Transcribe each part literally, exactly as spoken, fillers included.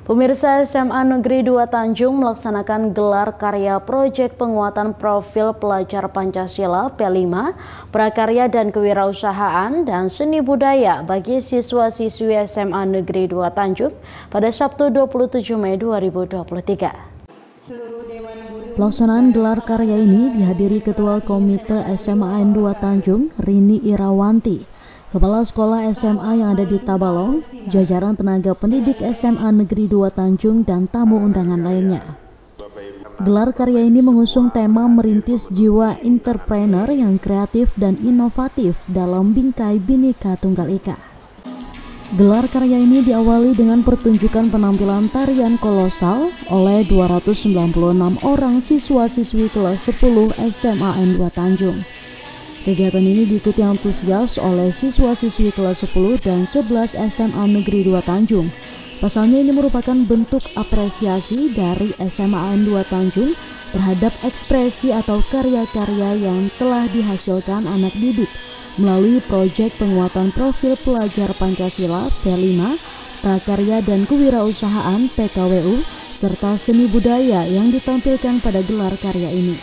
Pemirsa, S M A Negeri dua Tanjung melaksanakan gelar karya proyek penguatan profil pelajar Pancasila P lima, prakarya dan kewirausahaan dan seni budaya bagi siswa-siswi S M A Negeri dua Tanjung pada Sabtu dua puluh tujuh Mei dua ribu dua puluh tiga. Pelaksanaan gelar karya ini dihadiri Ketua Komite S M A N dua Tanjung, Rini Irawanti, Kepala Sekolah S M A yang ada di Tabalong, jajaran tenaga pendidik S M A Negeri dua Tanjung, dan tamu undangan lainnya. Gelar karya ini mengusung tema merintis jiwa entrepreneur yang kreatif dan inovatif dalam bingkai Bhinneka Tunggal Ika. Gelar karya ini diawali dengan pertunjukan penampilan tarian kolosal oleh dua ratus sembilan puluh enam orang siswa-siswi kelas sepuluh S M A N dua Tanjung. Kegiatan ini diikuti antusias oleh siswa-siswi kelas sepuluh dan sebelas S M A Negeri dua Tanjung. Pasalnya ini merupakan bentuk apresiasi dari S M A N dua Tanjung terhadap ekspresi atau karya-karya yang telah dihasilkan anak didik melalui proyek penguatan profil pelajar Pancasila P lima, prakarya dan kewirausahaan P K W U, serta seni budaya yang ditampilkan pada gelar karya ini.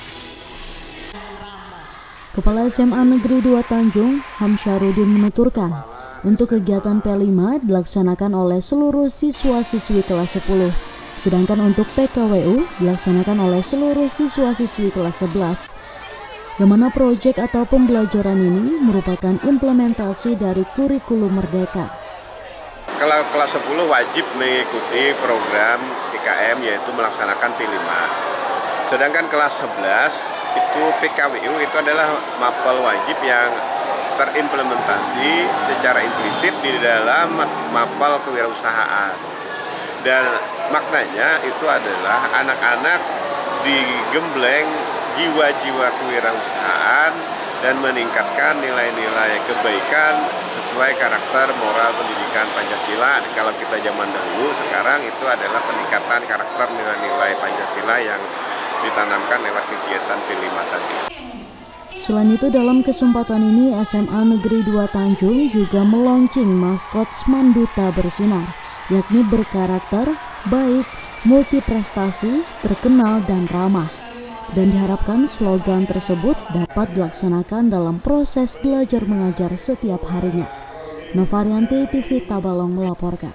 Kepala S M A Negeri dua Tanjung, Hamsyarudin, menuturkan, untuk kegiatan P lima dilaksanakan oleh seluruh siswa-siswi kelas sepuluh, sedangkan untuk P K W U dilaksanakan oleh seluruh siswa-siswi kelas sebelas, yang mana proyek atau pembelajaran ini merupakan implementasi dari kurikulum Merdeka. Kalau kelas sepuluh wajib mengikuti program I K M, yaitu melaksanakan P lima. Sedangkan kelas sebelas itu P K W U itu adalah mapel wajib yang terimplementasi secara implisit di dalam mapel kewirausahaan. Dan maknanya itu adalah anak-anak digembleng jiwa-jiwa kewirausahaan dan meningkatkan nilai-nilai kebaikan sesuai karakter moral pendidikan Pancasila. Kalau kita zaman dahulu, sekarang itu adalah peningkatan karakter nilai-nilai Pancasila yang ditanamkan lewat kegiatan P lima tadi. Selain itu, dalam kesempatan ini S M A Negeri dua Tanjung juga meluncing maskot Smanduta Bersinar, yakni berkarakter, baik, multiprestasi, terkenal, dan ramah. Dan diharapkan slogan tersebut dapat dilaksanakan dalam proses belajar mengajar setiap harinya. Novarianti T V Tabalong melaporkan.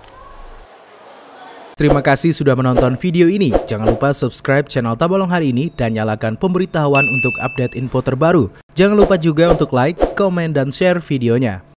Terima kasih sudah menonton video ini. Jangan lupa subscribe channel Tabalong Hari Ini dan nyalakan pemberitahuan untuk update info terbaru. Jangan lupa juga untuk like, komen, dan share videonya.